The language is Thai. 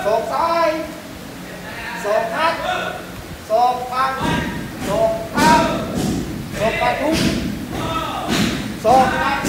ศอกซ้ายศอกทัดศอกปังศอกเท้าศอกกระทุ้งศอกปัง